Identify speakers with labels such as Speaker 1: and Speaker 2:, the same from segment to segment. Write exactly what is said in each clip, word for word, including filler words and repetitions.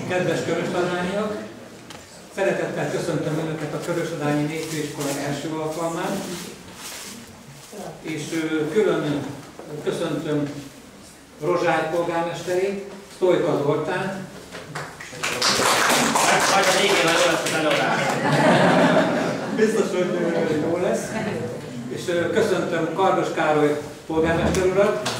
Speaker 1: Kedves körösladányiak! Szeretettel köszöntöm Önöket a Körösladányi Népfőiskola első alkalmán, és külön köszöntöm Rozsály polgármesterét, Sztojka Zoltánt.
Speaker 2: Majd a végén már lesz az előadás.
Speaker 1: Biztos, hogy jó lesz. És köszöntöm Kardos Károly polgármester urat.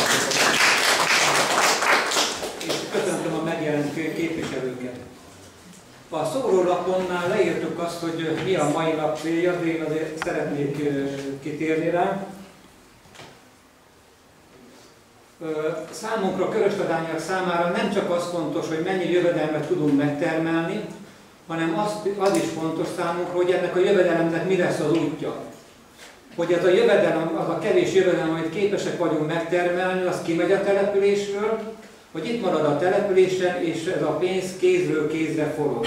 Speaker 1: És köszöntöm a megjelent képviselőket. A szórólaponnál leírtuk azt, hogy mi a mai nap célja, de én azért szeretnék kitérni rá. Számunkra, körösladányiak számára nem csak az fontos, hogy mennyi jövedelmet tudunk megtermelni, hanem az, az is fontos számunkra, hogy ennek a jövedelemnek mi lesz az útja. Hogy ez a jövedelem, az a kevés jövedelem, amit képesek vagyunk megtermelni, az kimegy a településről, hogy itt marad a településen, és ez a pénz kézről kézre forog.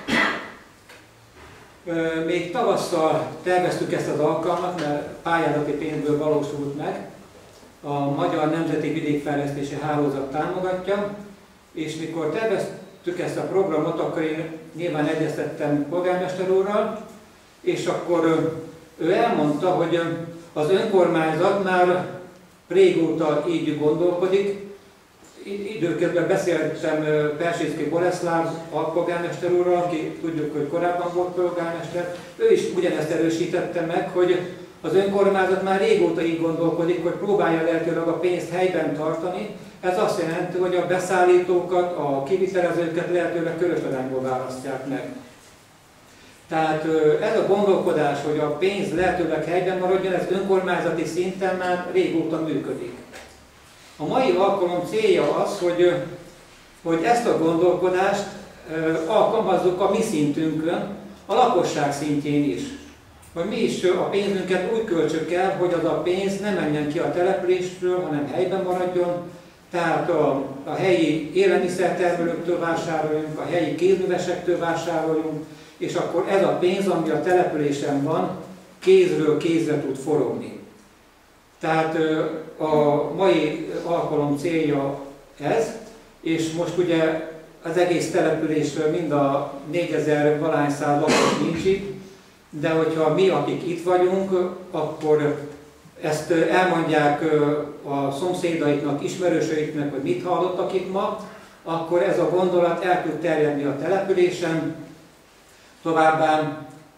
Speaker 1: Még tavasszal terveztük ezt az alkalmat, mert pályázati pénzből valósult meg. A Magyar Nemzeti Vidékfejlesztési Hálózat támogatja, és mikor terveztük ezt a programot, akkor én nyilván egyeztettem polgármester úrral, és akkor ő elmondta, hogy az önkormányzat már régóta így gondolkodik. Időközben beszéltem Persészki Boleszláv alpolgármester úrral, aki tudjuk, hogy korábban volt polgármester. Ő is ugyanezt erősítette meg, hogy az önkormányzat már régóta így gondolkodik, hogy próbálja lehetőleg a pénzt helyben tartani. Ez azt jelenti, hogy a beszállítókat, a kivitelezőket lehetőleg Körösladányból választják meg. Tehát ez a gondolkodás, hogy a pénz lehetőleg helyben maradjon, ez önkormányzati szinten már régóta működik. A mai alkalom célja az, hogy, hogy ezt a gondolkodást alkalmazzuk a mi szintünkön, a lakosság szintjén is. Hogy mi is a pénzünket úgy költsük el, hogy az a pénz ne menjen ki a településről, hanem helyben maradjon. Tehát a, a helyi élelmiszertermelőktől vásároljunk, a helyi kézművesektől vásároljunk, és akkor ez a pénz, ami a településen van, kézről kézre tud forogni. Tehát a mai alkalom célja ez, és most ugye az egész településről mind a négyezer valány száz lakos nincs itt, de hogyha mi, akik itt vagyunk, akkor ezt elmondják a szomszédaiknak, ismerősöiknek, hogy mit hallottak itt ma, akkor ez a gondolat el tud terjedni a településen. Továbbá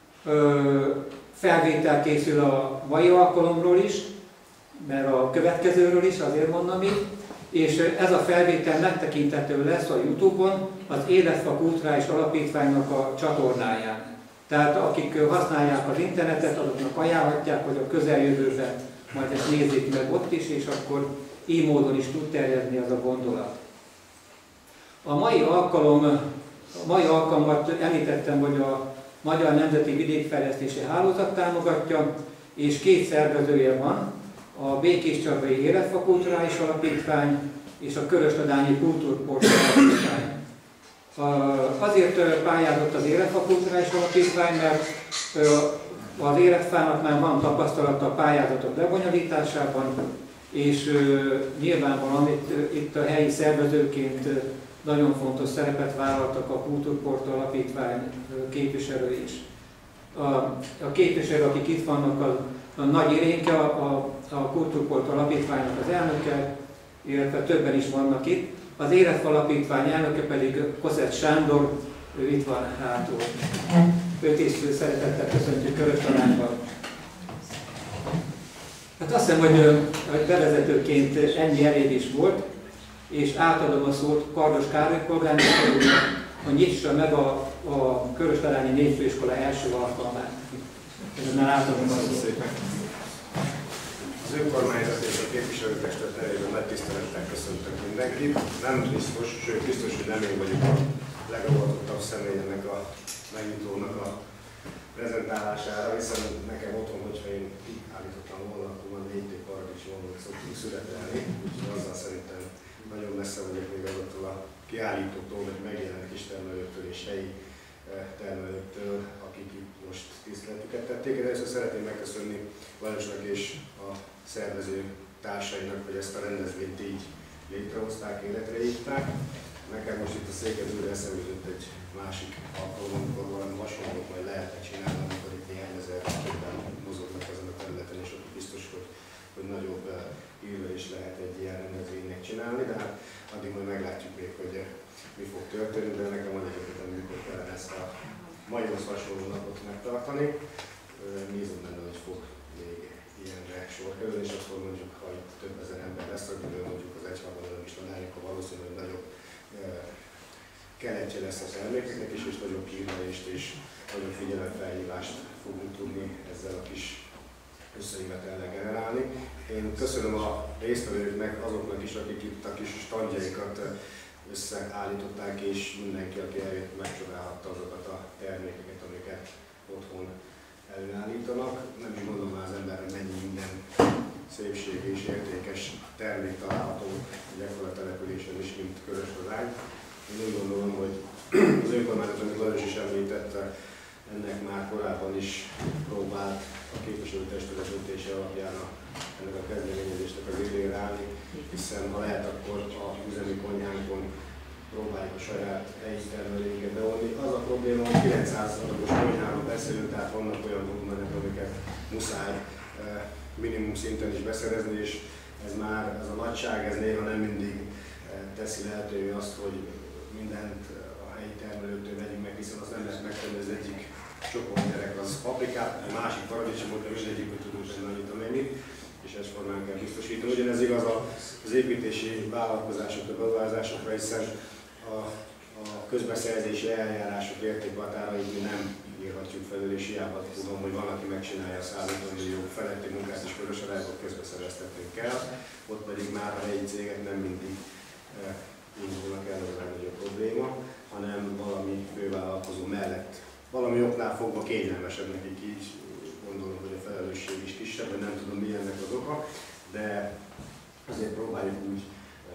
Speaker 1: felvétel készül a mai alkalomról is, mert a következőről is, azért mondom így, és ez a felvétel megtekinthető lesz a YouTube-on, az Életfa Kulturális Alapítványnak a csatornáján. Tehát akik használják az internetet, azoknak ajánlhatják, hogy a közeljövőben majd ezt nézzék meg ott is, és akkor így módon is tud terjedni az a gondolat. A mai alkalom, a mai alkalmat említettem, hogy a Magyar Nemzeti Vidékfejlesztési Hálózat támogatja, és két szervezője van, a Békéscsabai Életfa Kulturális Alapítvány és a Körösladányi Kultúrport Alapítvány. Azért pályázott az Életfa Kulturális Alapítvány, mert az Életfának már van tapasztalata a pályázatok lebonyolításában, és nyilvánvalóan itt, itt a helyi szervezőként nagyon fontos szerepet vállaltak a Kultúrport Alapítvány képviselői is. A, a képviselők, akik itt vannak, a, a Nagy Irénke, a, a Kultúrport Alapítványnak az elnöke, illetve többen is vannak itt. Az Életfa Alapítvány elnöke pedig Koszett Sándor, ő itt van hátul. Őt is szeretettel köszöntjük Körösladányban. Hát azt hiszem, hogy, hogy bevezetőként ennyi elég is volt, és átadom a szót Kardos Károly polgármester úrnak, hogy nyissa meg a, a Körösladányi Népfőiskola első alkalmát. Ezzel átadom a szót.
Speaker 3: Az önkormányzat és a képviselőtestület nevében nagy tisztelettel köszöntök mindenkit. Nem biztos, sőt biztos, hogy nem én vagyok a legavatottabb személy ennek a megnyitónak a prezentálására, hiszen nekem otthon, hogyha én így állítottam volna, akkor már négy paradicsomot szoktunk születelni, úgyhogy azzal szerintem nagyon messze vagyok még azoktól a kiállítóktól, vagy megjelent kis termelőktől és helyi termelőktől, akik itt most tiszteletüket tették. De először szeretném megköszönni Lajosnak és a szervező társainak, hogy ezt a rendezvényt így létrehozták, életre hívták. Nekem most itt a a székedőre eszembe jutott egy másik alkalom, amikor valami hasonlót majd lehetne csinálni, amikor itt néhány ezer többen mozognak ezen a területen, és ott biztos, hogy, hogy nagyobb írva is lehet egy ilyen rendezvénynek csinálni, de hát addig majd meglátjuk még, hogy mi fog történni, de nekem van egy ötletem, mikor kellene ezt a maihoz hasonló napot megtartani. Nézem benne, hogy fog még ilyenre sor kerül, és akkor mondjuk, ha itt több ezer ember lesz, akkor mondjuk az egyharmadon is tanáljuk, akkor valószínűleg nagyobb keletje lesz az elmékeknek is, és nagyobb hírverést és nagyobb figyelemfelhívást fogunk tudni ezzel a kis összejövetellel generálni. Én köszönöm a résztvevőknek, azoknak is, akik itt a kis standjaikat összeállították, és mindenki, aki eljött, megcsodálhatta azokat a termékeket, amiket otthon előállítanak. Nem is gondolom már az ember, hogy mennyi minden szépség és értékes termék található ekkora településen is, mint Körös-Ladány. Én úgy gondolom, hogy az önkormányzat, amit Lajos is említette, ennek már korábban is próbált a képviselőtestület döntése alapján a, ennek a kezdeményezésnek az élére állni, hiszen ha lehet, akkor a üzemi konyhánkon próbáljuk a saját helyi termelőinket bevonni. Az a probléma, hogy kilencszáz adagos konyháról beszélünk, tehát vannak olyan volumenek, amiket muszáj minimum szinten is beszerezni, és ez már, ez a nagyság, ez néha nem mindig teszi lehetővé azt, hogy mindent a helyi termelőtől vegyünk meg, hiszen azt nem lehet megtenni, az egyik csoport gyerek az paprikát, a másik paradicsomot, de mindegyik, hogy tudunk tenni annyit, amennyit, és ezt formán kell biztosítani. Ugyanez igaz az építési vállalkozásokra, beruházásokra, hiszen a, a közbeszerzési eljárások értékhatárait mi nem írhatjuk felül, és hiába tudom, hogy van, aki megcsinálja a száz ötven millió feletti munkát, és Körös-Ladályból közbeszereztetnünk kell, ott pedig már a helyi cégek nem mindig indulnak el, az a legnagyobb probléma, hanem valami fővállalkozó mellett, valami oknál fogva kényelmesebb nekik, így gondolom, hogy a felelősség is kisebb, vagy nem tudom, mi ennek az oka, de azért próbáljuk úgy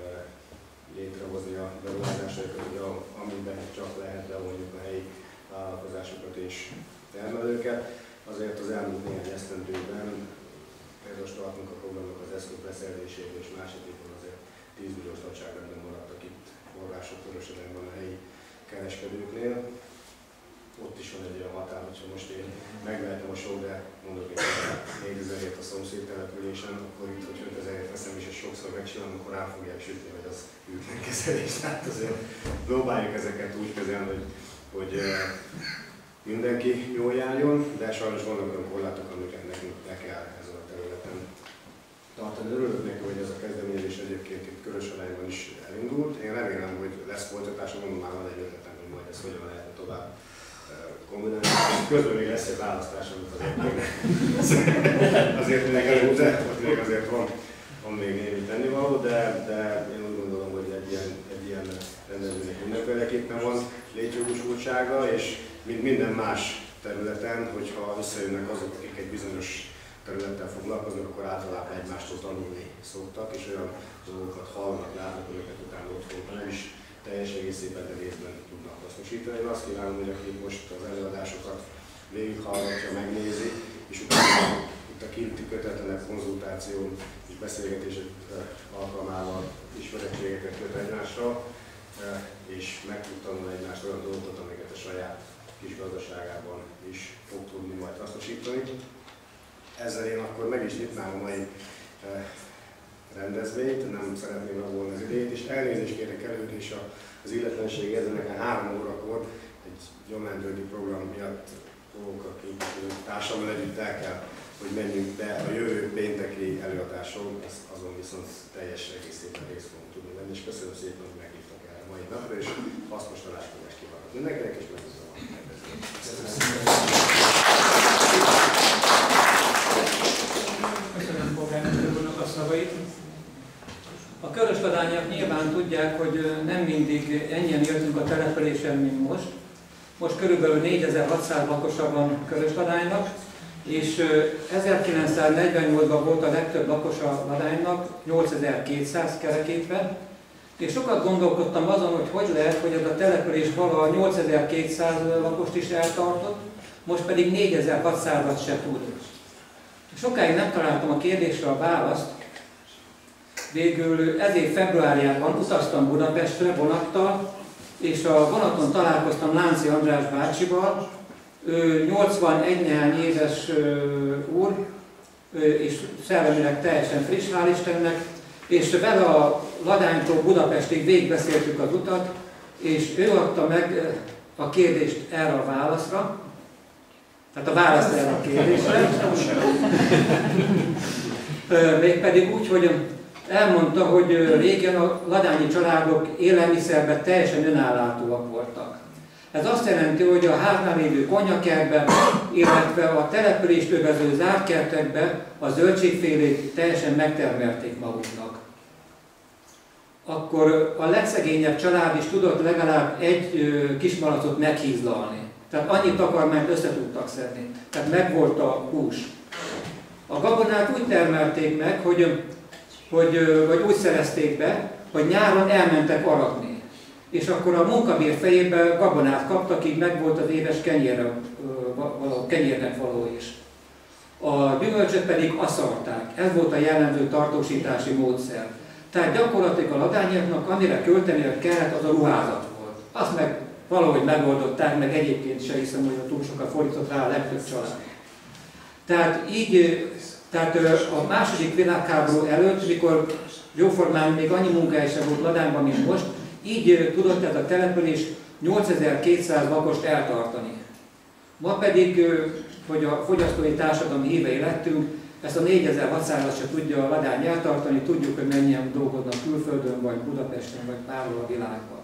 Speaker 3: létrehozni a beruházásaikat, hogy amiben csak lehet bevonjuk a helyi vállalkozásokat és termelőket. Azért az elmúlt néhány esztendőben például tartunk a programnak az eszköz beszerzéséből, és másodikban azért tíz milliós nagyságrendben maradtak itt források Körös-Ladályban a helyi kereskedőknél. Ott is van egy olyan határ, hogyha most én megvehetem a show, de mondok én négyezer-ért a szomszéd településen, akkor itt, hogy ötezerért veszem is, és sokszor megcsinálom, akkor rá fogják sütni, hogy az hűtlen kezelés. Tehát azért próbáljuk ezeket úgy kezelni, hogy, hogy mindenki jól járjon, de sajnos vannak olyan korlátok, amiket nekünk le kell ezen a területen tartani. Örülök neki, hogy ez a kezdeményezés egyébként itt Körös-Ladályban is elindult. Én remélem, hogy lesz folytatás, mondom, már van egy ötletem, hogy majd ezt hogyan lehetne tovább kombinálni. Közben még lesz egy választás, amit azért még azért még előtte, ott még azért van, van még némi tennivaló, de, de én úgy gondolom, hogy egy ilyen, egy ilyen rendezvénynek mindenféleképpen van létjogosultsága, és mint minden más területen, hogyha összejönnek azok, akik egy bizonyos területtel foglalkoznak, akkor általában egymástól tanulni szoktak, és olyan dolgokat hallnak, látnak, amiket utána ott fognak, nem is teljes egészében, de részben tudnak hasznosítani. Én azt kívánom, hogy aki most az előadásokat végighallgatja, megnézi, és utána itt a kinti kötetlenek konzultáció és beszélgetések alkalmával ismerettségeket köt egymásra, és meg tud tanulni egymást olyan dolgokat, amiket a saját kis gazdaságában is fog tudni majd hasznosítani. Ezzel én akkor meg is nyitnám a mai rendezvényt, nem szeretném rabolni az idejét, és elnézést kérek előtt is az illetlenség érdenek három órakor egy gyomendődi program miatt fogok a társammal együtt el kell, hogy menjünk, de a jövő pénteki előadáson azon viszont teljes egészében részt fogunk tudni venni, és köszönöm szépen, hogy meghívtak el a mai napra, és hasznos találkozást kívánok mindenkinek, és megköszönöm a rendezvényt.
Speaker 1: Köszönöm polgármester úrnak a szavait. A körösladányiak nyilván tudják, hogy nem mindig ennyien jöttünk a településen, mint most. Most körülbelül négyezer-hatszáz lakosa van Körösladánynak, és ezerkilencszáznegyvennyolcban volt a legtöbb lakosa Ladánynak, nyolcezer-kétszáz kerekítve, és sokat gondolkodtam azon, hogy hogy lehet, hogy ez a település valaha nyolcezer-kétszáz lakost is eltartott, most pedig négyezer-hatszázat se tud. Sokáig nem találtam a kérdésre a választ. Végül ez év februárjában utaztam Budapestre vonattal, és a vonaton találkoztam Lánci András bácsival, ő nyolcvanegy éves úr, és szellemileg teljesen friss, hál' Istennek, és vele a Ladánytól Budapestig végigbeszéltük az utat, és ő adta meg a kérdést erre a válaszra, tehát a választ erre a kérdésre, mégpedig úgy, hogy elmondta, hogy régen a ladányi családok élelmiszerben teljesen önállátóak voltak. Ez azt jelenti, hogy a háznál lévő konyakertben, illetve a települést övező zárt kertekben a zöldségfélét teljesen megtermelték maguknak. Akkor a legszegényebb család is tudott legalább egy kismalacot meghízlalni. Tehát annyi takarmányt össze tudtak szedni. Tehát megvolt a hús. A gabonát úgy termelték meg, hogy, hogy, vagy úgy szerezték be, hogy nyáron elmentek aratni. És akkor a munkabér fejében gabonát kaptak, így megvolt az éves kenyérre, kenyérnek való is. A gyümölcsöt pedig aszalták. Ez volt a jellemző tartósítási módszer. Tehát gyakorlatilag a ladányiaknak amire költeni kellett, az a ruházat volt. Azt meg valahogy megoldották, meg egyébként se hiszem, hogy túl sokat fordított rá a legtöbb család. Tehát így, tehát a második világháború előtt, mikor jóformán még annyi munkája sem volt Ladányban, mint most, így tudott ez a település nyolcezer-kétszáz lakost eltartani. Ma pedig, hogy a fogyasztói társadalmi hívei lettünk, ezt a négyezer-hatszázat se tudja a Ladány eltartani, tudjuk, hogy mennyien dolgoznak külföldön, vagy Budapesten, vagy bárhol a világban.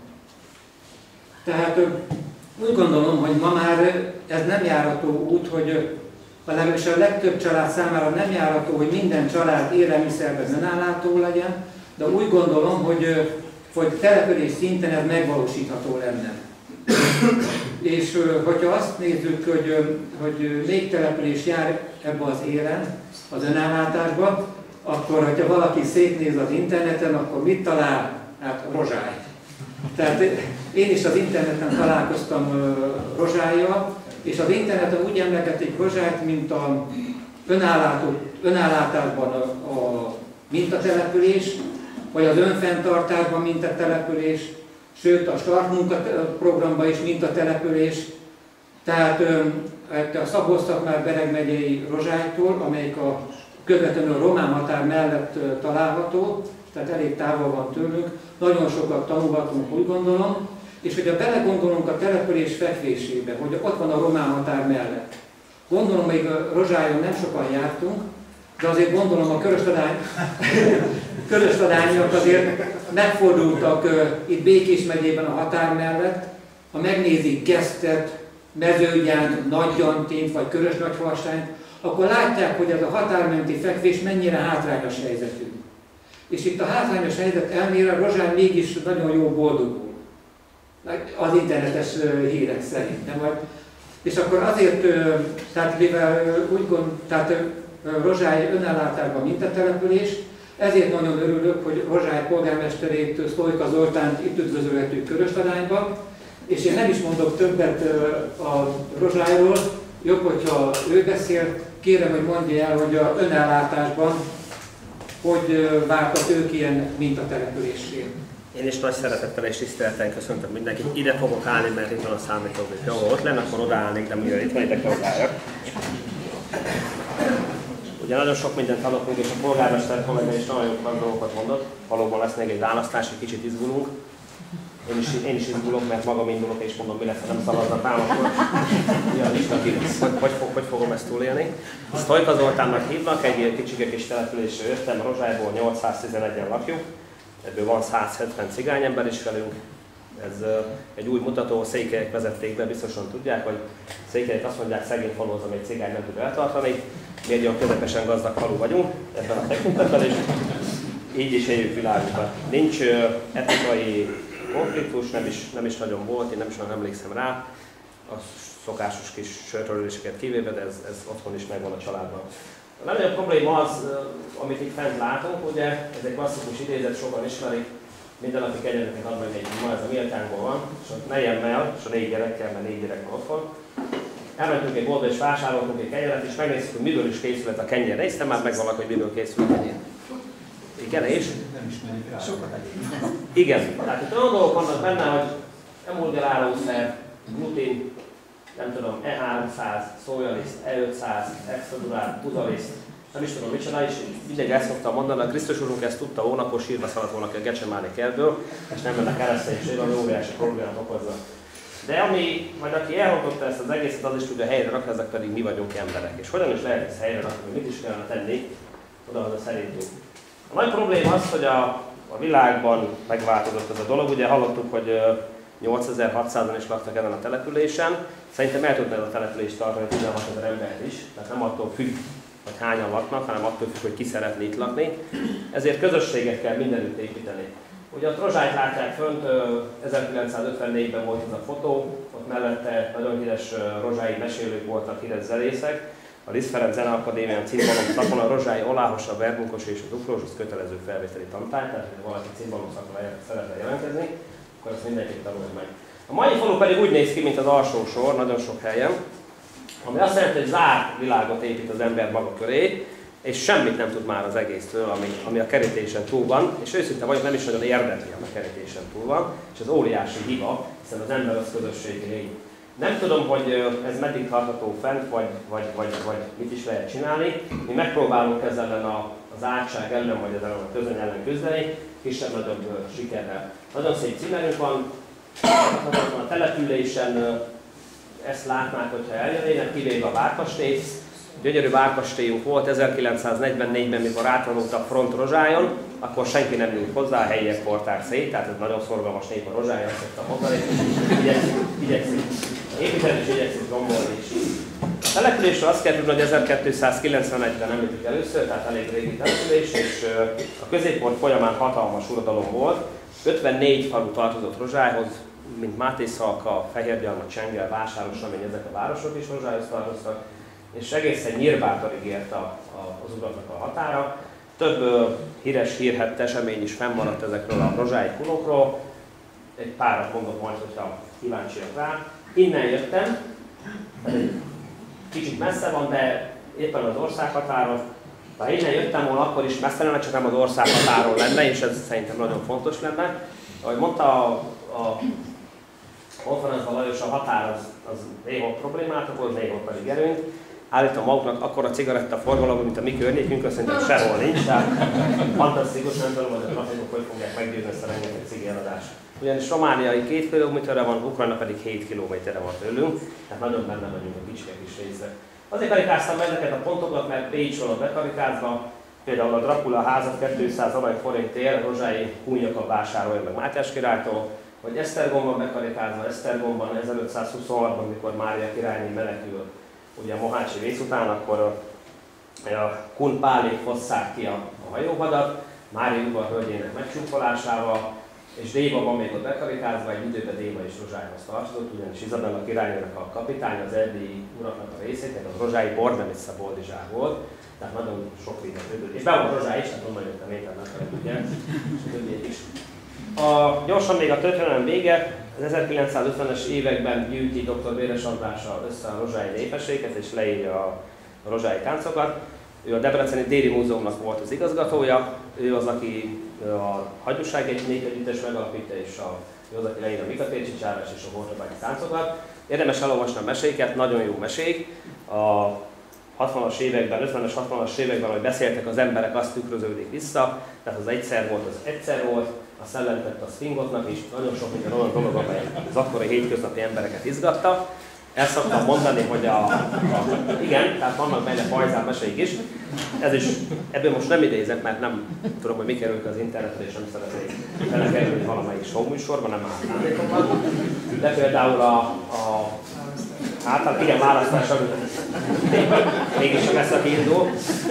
Speaker 1: Tehát úgy gondolom, hogy ma már ez nem járató út, hogy legalábbis a legtöbb család számára nem járató, hogy minden család élelmiszerben önállátó legyen, de úgy gondolom, hogy, hogy település szinten ez megvalósítható lenne. És hogyha azt nézzük, hogy, hogy még település jár ebbe az élen, az önállátásba, akkor, hogyha valaki szétnéz az interneten, akkor mit talál? Hát rozsályt. Tehát én is az interneten találkoztam rozsályjal, és az interneten úgy emlegetik rozsályt, mint a önállátó, önállátásban a, a mintatelepülés, vagy az önfenntartásban mintatelepülés, sőt a start munkaprogramban is mintatelepülés. Tehát a Szabolcs-Szatmár-Bereg megyei rozsálytól, amelyik a közvetlenül a román határ mellett található, tehát elég távol van tőlünk, nagyon sokat tanulhatunk, úgy gondolom, és hogyha belegondolunk a település fekvésébe, hogy ott van a román határ mellett. Gondolom, még a rozsályon nem sokan jártunk, de azért gondolom a körösladányiak azért megfordultak uh, itt Békés megyében a határ mellett, ha megnézik Gesztet, Mezőgyánt, Nagygyantint vagy Körös-Nagyhalsányt, akkor látják, hogy ez a határmenti fekvés mennyire hátrányos helyzetű. És itt a hátrányos helyzet ellenére Rozsány mégis nagyon jól boldogul. Az internetes hírek szerint. Nem? És akkor azért, tehát mivel úgy gond, tehát Rozsály önállátásban mintatelepülés, ezért nagyon örülök, hogy Rozsály polgármesterét, Sztojka Zoltánt itt üdvözölhetjük Körösladányban, és én nem is mondok többet a Rozsályról, jobb, hogyha ő beszél, kérem, hogy mondja el, hogy az önállátásban hogy váltak ők ilyen mintatelepülésén.
Speaker 2: Én is nagy szeretettel és tisztelettel köszöntöm mindenkit. Ide fogok állni, mert itt van a számítógép. Jó, ott lenne, akkor odaállnék, de mivel itt van, ide kell odálljak. Ugye nagyon sok mindent hallottunk, és a polgármester kollega is nagyon jó dolgokat mondott. Valóban lesz még egy választás, egy kicsit izgulunk. Én is, én is izgulok, mert magam indulok, és mondom, mi lesz, ha nem szavaznak rám, akkor ilyen is hogy, hogy, hogy fogom ezt túlélni. Sztojka Zoltánnak hívnak, egy kicsike kis településről jöttem, Rozsályból nyolcszáztizenegyen lakjuk, ebből van százhetven cigányember is velünk. Ez egy új mutató, Székelyek vezették be, biztosan tudják, hogy Székelyek azt mondják, szegény falu az, amely cigány nem tud eltartani. Mi egy olyan közepesen gazdag falu vagyunk ebben a tekintetben, és így is éljük világunkban. Nincs etnikai konfliktus, nem is, nem is nagyon volt, én nem is nagyon emlékszem rá, a szokásos kis sörtöröléseket kivéve, de ez, ez otthon is megvan a családban. A legnagyobb probléma az, amit itt fent látunk, ugye, ez egy klasszikus idézet, sokan ismerik, mindennapi kegyelmeket ad meg egy ma, ez a Milkánkból van, és a nejemmel, és a négy gyerekkel, mert négy gyerek van otthon. Elmentünk egy boltba és vásároltunk egy kenyeret, és megnéztük, hogy miből is készült a kenyér. Néztem már meg valaki, hogy miből készül a kenyér. Igen, és?
Speaker 4: Nem ismerik rá. Sokat egyébként.
Speaker 2: Igen, tehát itt olyan dolgok vannak benne, hogy emulgálószer, glutén, nem tudom, E háromszáz, szójaliszt, E ötszáz, extradurál, buzaliszt, nem is tudom micsoda, és mindegy ezt szoktam mondani, a Krisztus Úrunk ezt tudta volna, akkor sírva szaladt volna ki a Gecsemáni kertből, és nem lenne kereszténység, ami óriási problémát okozza. De ami, majd aki elrontotta ezt az egészet, az is tudja helyre rakni, ezek pedig mi vagyunk emberek. És hogyan is lehet ezt helyre rakni, mit is kellene tenni, oda-oda szerintünk. A nagy probléma az, hogy a, a világban megváltozott ez a dolog. Ugye hallottuk, hogy nyolcezer-hatszázan is laktak ezen a településen. Szerintem el tudna ez a települést tartani tizenhatezer embert is, tehát nem attól függ, hogy hányan laknak, hanem attól függ, hogy ki szeretne itt lakni. Ezért közösséget kell mindenütt építeni. Ugye a Rozsályt látják fönt, ezerkilencszázötvennégyben volt ez a fotó, ott mellette nagyon híres rozsályi mesélők voltak, híres zenészek. A Liszt Ferenc Zeneakadémián cimbalom szakon a rozsályi oláhos, a verbunkos és a duklós, az kötelező felvételi tantárgy, tehát ha valaki cimbalom szakon szeretne jelentkezni, akkor ezt mindenképp tanulja meg. A mai falu pedig úgy néz ki, mint az alsó sor, nagyon sok helyen, ami azt jelenti, hogy zárt világot épít az ember maga köré, és semmit nem tud már az egészről, ami, ami a kerítésen túl van, és őszinte vagyok, nem is nagyon érdekli, ami a kerítésen túl van, és az óriási hiba, hiszen az ember az közösségi lény. Nem tudom, hogy ez meddig tartható fent, vagy, vagy, vagy, vagy mit is lehet csinálni. Mi megpróbálunk ezzel ellen a, az átság ellen, vagy ezzel a közöny ellen küzdeni, kisebb-nagyobb sikerrel. Nagyon szép címerünk van, a településen ezt látnák, hogyha eljönnének, kivéve a várkastély. Gyönyörű várkastélyunk volt ezerkilencszáznegyvennégyben, mikor átvonultak Front Rozsályon, akkor senki nem nyújt hozzá, a helyiek porták szét, tehát ez nagyon szorgalmas nép a Rozsályon, azt szoktam mondani, igyekszik, igyekszik építeni és igyekszik rombolni is. A településről azt kell tudni, hogy ezerkétszázkilencvenegyben említik először, tehát elég régi település, és a középpont folyamán hatalmas uradalom volt. ötvennégy falu tartozott Rozsályhoz, mint Mátészalka, Fehérgyalma, Csengel, Vásárosremény, ezek a városok is Rozsályhoz tartoztak, és egészen Nyírbátorig ért a, a, az uratnak a határa. Több ö, híres, hírhett esemény is fennmaradt ezekről a rozsályi kunokról. Egy párat mondok majd, hogyha kíváncsiak rá. Innen jöttem, kicsit messze van, de éppen az országhatáron. Ha innen jöttem volna, akkor is messze lenne, csak nem az országhatáron lenne, és ez szerintem nagyon fontos lenne. Ahogy mondta a, a konferencban Lajos, a határ az, az néhol problémát okoz, néhol pedig előnyt. Állítom maguknak akkora cigaretta forgalom, mint a mi környékünkön, szerintem sehol nincs, tehát fantasztikus, nem tudom, hogy a trafikok hogy fogják meggyőzni ezt a rengeteg cigéladást. Ugyanis Romániai két kilométerre van, Ukrajna pedig hét kilométerre van tőlünk, tehát nagyon benne vagyunk a kicsike kis részre. Azért karikáztam meg ezeket a pontokat, mert Pécsről a bekarikázva, például a Dracula házat kétszáz arany forintért rozsályi húnyakkal vásárolja meg Mátyás királytól, vagy Esztergomban bekarikázva, Esztergomban ezerötszázhuszonhatban, mikor Mária királyné menekül ugye a Mohácsi vész után, akkor a, a Kun Pálék hozzák ki a, a hajóhadat, Mária udvar hölgyének megcsúfolásával, és Déva van még ott bekarikázva, egy időben Déva és Rozsályhoz tartozott, ugyanis Izabella királynének a kapitány, az erdélyi uraknak a részét, az rozsályi Bornemisza boldizsák volt, tehát nagyon sok védett. És be volt Rozsály is, tehát onnan jöttem én, tehát megfelelő, és a többiek is. A, gyorsan még a történelem vége, az ezerkilencszázötvenes években gyűjti dr. Véres Andrással össze a rozsályi népességet és leírja a, a rozsályi táncokat. Ő a Debreceni Déri Múzeumnak volt az igazgatója, ő az, aki a Hagyúság egy népegyüttes megalapítja, és a, ő az, aki leírja a Mikatércsi Csárás és a Hortobágyi táncokat. Érdemes elolvasni a meséket, nagyon jó mesék. A hatvanas években, ötvenes, hatvanas években, ahogy beszéltek az emberek, azt tükröződik vissza, tehát az egyszer volt, az egyszer volt, a szellemet a szfingotnak is, nagyon sok minden olyan dolog, amely az akkori hétköznapi embereket izgatta. El szoktam mondani, hogy a, a igen, tehát vannak benne pajzán meséik is. Ez is, ebből most nem idézek, mert nem tudom, hogy mi kerül az internetre, és nem szeretnék belekerülni valamelyik show műsorban, nem általánékomban. De például a, a általában, igen, választásra mégis csak ezt a kiindul.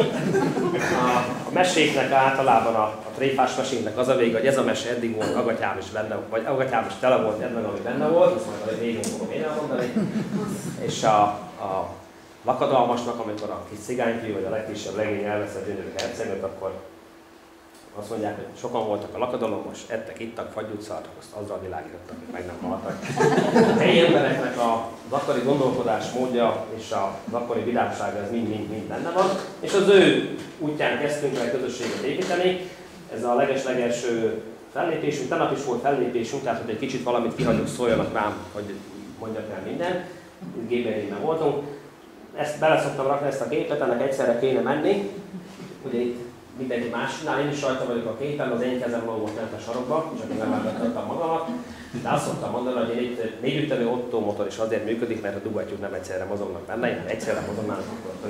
Speaker 2: A, a meséknek általában, a, a tréfás meséknek az a vége, hogy ez a mese eddig volt, agatyám is benne, vagy agatyám is tele volt, ez meg ami benne volt, ezt majd a végén fogom én elmondani. És a, a lakadalmasnak, amikor a kis cigányfiú, vagy a legkisebb legény elvesz a gyönyörű hercegnőt, akkor azt mondják, hogy sokan voltak a lakadalomban, ettek, ittak, fagyút szartak, azt azzal világítottak, hogy meg nem haltak. A helyi embereknek az akkori gondolkodás módja és az akkori vidámsága, ez mind-mind benne van, és az ő útján kezdtünk el közösséget építeni. Ez a leges-legelső fellépésünk, tegnap is volt fellépésünk, tehát hogy egy kicsit valamit kihagyok, szóljanak rám, hogy mondjak el mindent. Gépben így voltunk. Ezt bele szoktam rakni ezt a képet, ennek egyszerre kéne menni. Ugye itt mindenki más csinál, én is rajta vagyok a képen, az én kezem lógott ment a sarokba, csak én nem elvettem magamat. De azt szoktam mondani, hogy egy négyütemű Otto motor is azért működik, mert a dugattyúk nem egyszerre mozognak benne, én egyszerre mozognának, akkor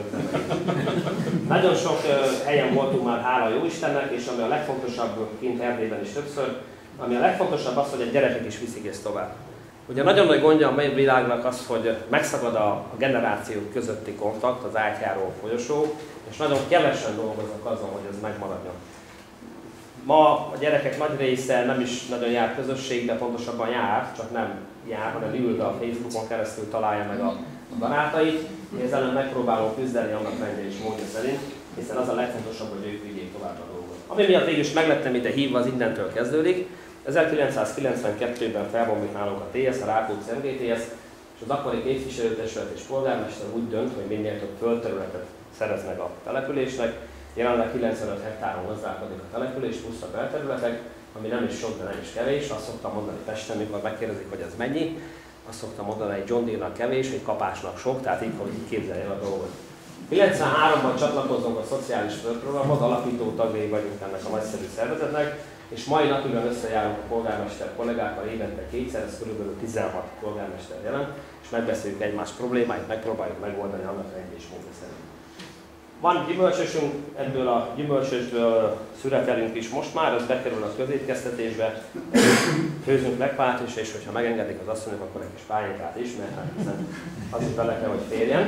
Speaker 2: nagyon sok helyen voltunk már, hála jó Istennek, és ami a legfontosabb, kint Erdélyben is többször, ami a legfontosabb az, hogy a gyerekek is viszik ezt tovább. Ugye nagyon nagy gondja a mai világnak az, hogy megszakad a generációk közötti kontakt, az átjáró folyosó, és nagyon kevesen dolgoznak azon, hogy ez megmaradjon. Ma a gyerekek nagy része nem is nagyon jár közösségbe, pontosabban jár, csak nem jár, hanem ül, a Facebookon keresztül találja meg a barátait. Ezzel ellen megpróbálom küzdeni annak rendje és módja szerint, hiszen az a legfontosabb, hogy ők vigyék tovább a dolgot. Ami miatt végül is meglettem ide hívva, az innentől kezdődik. ezerkilencszázkilencvenkettőben felbomlik nálunk a té es, a Rákóczi em gé té es, és az akkori képviselőtestület és polgármester úgy dönt, hogy minél több földterületet szerez meg a településnek. Jelenleg kilencvenöt hektáron gazdálkodik a település, plusz a belterületek, ami nem is sok, de nem is kevés. Azt szoktam mondani Pesten, mikor megkérdezik, hogy ez mennyi. Azt szoktam mondani, egy John Deere-nak kevés, egy kapásnak sok, tehát így, hogy így képzelje a dolgot. kilencvenháromban csatlakozunk a szociális földprogramhoz, alapító tagjai vagyunk ennek a nagyszerű szervezetnek, és mai napig összejárunk a polgármester kollégákkal évente kétszer, ez kb. tizenhat polgármester jelen, és megbeszéljük egymás problémáit, megpróbáljuk megoldani annak rendje és módja szerint. Van gyümölcsösünk, ebből a gyümölcsösből szüretelünk is most már, ez bekerül a közétkeztetésbe, főzünk megpárt is, és hogyha megengedik az asszonyok, akkor egy kis pálinkát is, mert hát hiszen az is bele kell, hogy férjen.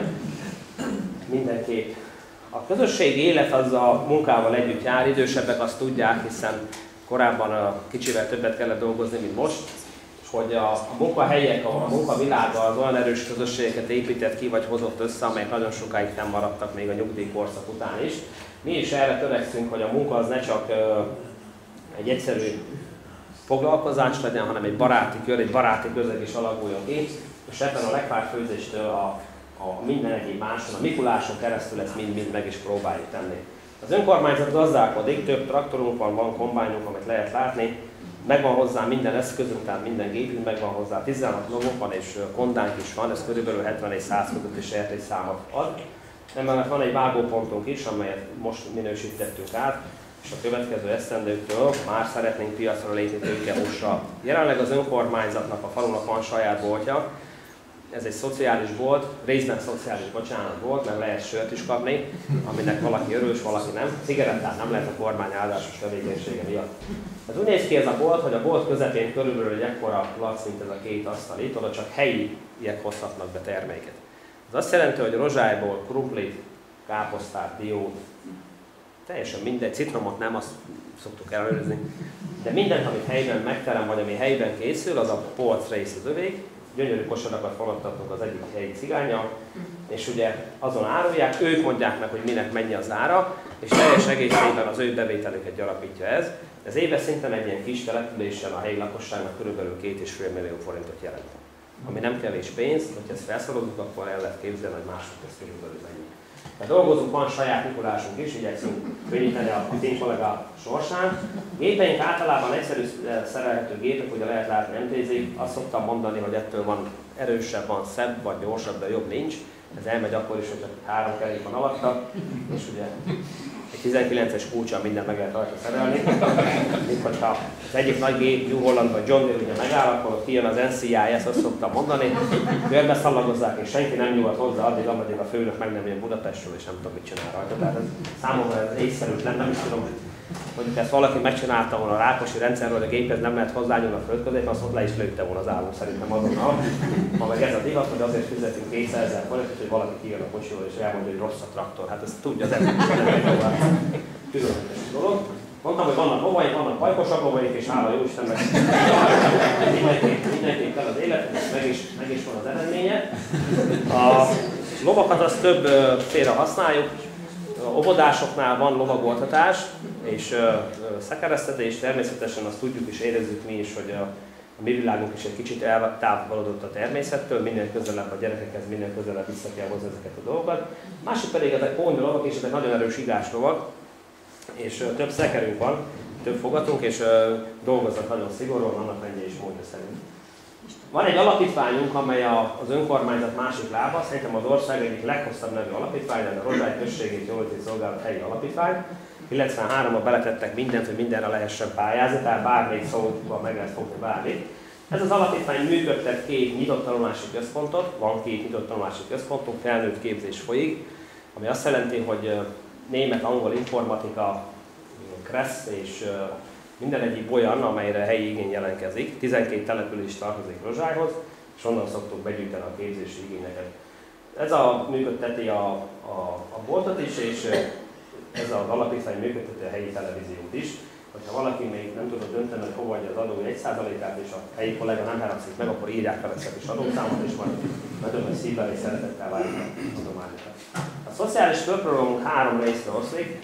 Speaker 2: Mindenképp. A közösségi élet az a munkával együtt jár, idősebbek azt tudják, hiszen korábban a kicsivel többet kellett dolgozni, mint most, és hogy a, a munkahelyek, a, a munkavilága az olyan erős közösségeket épített ki, vagy hozott össze, amelyek nagyon sokáig fennmaradtak még a nyugdíjkorszak után is. Mi is erre törekszünk, hogy a munka az ne csak ö, egy egyszerű foglalkozás legyen, hanem egy baráti kör, egy baráti közeg is alakuljon ki, és ebben a legpártfőzéstől a, a minden egyéb máson, a Mikuláson keresztül ezt mind-mind meg is próbáljuk tenni. Az önkormányzat gazdálkodik, több traktorunk van, van kombájnunk, amit lehet látni, megvan hozzá minden eszközünk, tehát minden gépünk megvan hozzá, tizenhat logók van és kondánk is van, ez körülbelül hetven és száz közötti sertésszámot ad. Emellett van egy vágópontunk is, amelyet most minősítettünk át, és a következő esztendőktől már szeretnénk piacra lépni tőkehússal. Jelenleg az önkormányzatnak, a falunak van saját boltja. Ez egy szociális bolt, részben szociális, bocsánat, bolt, mert lehet sört is kapni, aminek valaki örül, valaki nem. Cigarettát nem lehet a kormány áldásos tevékenysége miatt. Ez úgy néz ki ez a bolt, hogy a bolt közepén körülbelül egy ekkora plac, mint ez a két asztal itt, oda csak helyiek hozhatnak be terméket. Ez azt jelenti, hogy rozsályból krumplit, káposztát, diót, teljesen mindegy, citromot nem, azt szoktuk ellenőrizni, de mindent, amit helyben megterem, vagy ami helyben készül, az a polc rész az övék. Gyönyörű kosarakat vonattatnak az egyik helyi cigánnyal, és ugye azon árulják, ők mondják meg, hogy minek mennyi az ára, és teljes egészében az ő bevételüket gyarapítja ez. Ez éves szinten egy ilyen kis településen a helyi lakosságnak körülbelül két és fél millió forintot jelent. Ami nem kevés pénz, hogyha ezt felszorozunk, akkor el lehet képzelni, hogy mások ez körülbelül mennyi. Tehát dolgozunk, van saját Mikulásunk is, igyekszünk könnyíteni a én kollega sorsán. Gépeink általában egyszerű szerelhető gépek, ugye lehet látni em té zé-k. Azt szoktam mondani, hogy ettől van erősebb, van szebb, vagy gyorsabb, de jobb nincs. Ez elmegy akkor is, hogyha három kerék van alatta, és ugye egy tizenkilences kulccsal mindent meg lehet rajta szerelni. Mint hogyha az egyik nagy gép, New Holland vagy John Deere ugye megáll, akkor kijön az en cé i, ezt azt szoktam mondani, körbe szallagozzák, és senki nem nyújt hozzá addig, ameddig a főnök meg nem jön Budapestről, és nem tudom, mit csinál rajta. Tehát ez számomra ez észszerűtlen, nem is tudom, hogy ezt valaki megcsinálta volna a Rákosi rendszerről, hogy a géphez nem lehet hozzányúlni a földközép, azt ott le is lőtte volna az álló szerintem azonnal. Ma meg ez a divat, hogy azért fizetünk kétszázezer forintot, hogy valaki kijön a kocsiról és elmondja, hogy rossz a traktor. Hát ezt tudja, az ember is nem egy különleges dolog. Mondtam, hogy vannak lovaink, vannak pajkosabb lovaink, és hála jó Istennek mindenképp, mindenképp el az élet, meg is, meg is van az eredménye. A lovakat azt több félre használjuk. Óvodásoknál van lovagoltatás és ö, ö, szekeresztetés, természetesen azt tudjuk és érezzük mi is, hogy a, a mi világunk is egy kicsit eltávolodott a természettől, minél közelebb a gyerekekhez, minél közelebb vissza kell hozni ezeket a dolgokat. Másik pedig ezek pónyi lovak, és ezek nagyon erős igás lovak, és ö, több szekerünk van, több fogatunk, és uh, dolgoznak nagyon szigorúan, annak rendje és módja szerint. Van egy alapítványunk, amely a, az önkormányzat másik lába, szerintem az ország egyik leghosszabb nevű alapítvány, a Rozsály községét jóléti szolgálat helyi alapítvány. kilencvenháromban beletettek mindent, hogy mindenre lehessen pályázni, tehát bármelyik szóval meg lehet fogni bármit. Ez az alapítvány működtet két nyitott tanulási központot, van két nyitott tanulási központunk, felnőtt képzés folyik, ami azt jelenti, hogy német, angol, informatika, kressz és minden egyéb olyan, amelyre helyi igény jelentkezik. tizenkét település tartozik Rozsályhoz, és onnan szoktuk begyűjteni a képzési igényeket. Ez a működteti a, a, a boltot is, és ez az alapítvány működteti a helyi televíziót is. Hogyha valaki még nem tudod dönteni, hogy hova adja az adó egy százalékát, és a helyi kollega nem haragszik meg, akkor írják fel ezt a kis adószámot, és majd nagyon nagy szívvel és szeretettel várjuk az adományokat. A szociális fölprogramunk három részre oszlik.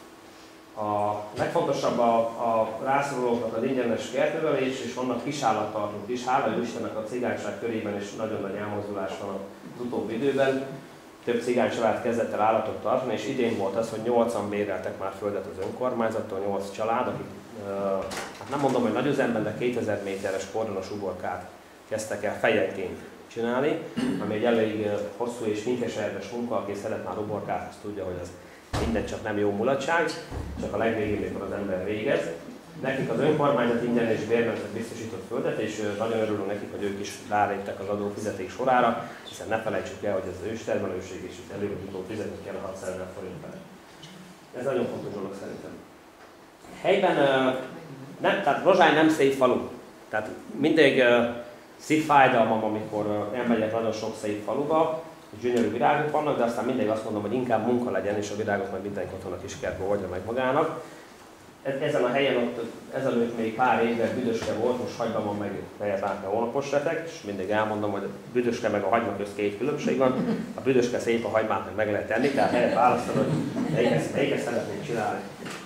Speaker 2: A legfontosabb a, a rászorulóknak az ingyenes kertművelés, és vannak kisállattartók is. Hála Istennek a cigányság körében is nagyon nagy elmozdulás van az utóbbi időben. Több cigány család kezdett el állatot tartani, és idén volt az, hogy nyolcan béreltek már földet az önkormányzattól, nyolc család, akik, hát nem mondom, hogy nagy üzemben, de kétezer méteres kordonos uborkát kezdtek el fejenként csinálni, ami egy elég hosszú és minkeserves munka, aki szeret már uborkát, azt tudja, hogy ez minden csak nem jó mulatság, csak a legvégén, mikor az ember végez. Nekik az önkormányzat ingyen és bérmentet biztosított földet, és nagyon örülünk nekik, hogy ők is ráléptek az adófizeték sorára, hiszen ne felejtsük el, hogy ez az őstermelőség, és itt előbb-utóbb fizetni kell a hatszázezer forinttal. Ez nagyon fontos dolog szerintem. Helyben nem, tehát Rozsály nem szép falu. Tehát mindig szívfájdalmam, amikor elmegyek nagyon sok szép faluba, gyönyörű virágok vannak, de aztán mindig azt mondom, hogy inkább munka legyen, és a virágot majd mindenki otthon a kiskertbe oldja meg magának. Ezen a helyen ott ezelőtt még pár évvel büdöske volt, most hagyva van meg fejezdátni a hónapos retek, és mindig elmondom, hogy a büdöske meg a hagyma közt két különbség van. A büdöske szép, a hagymát meg meg lehet tenni, tehát lehet választani, hogy melyiket, melyiket szeretnék csinálni.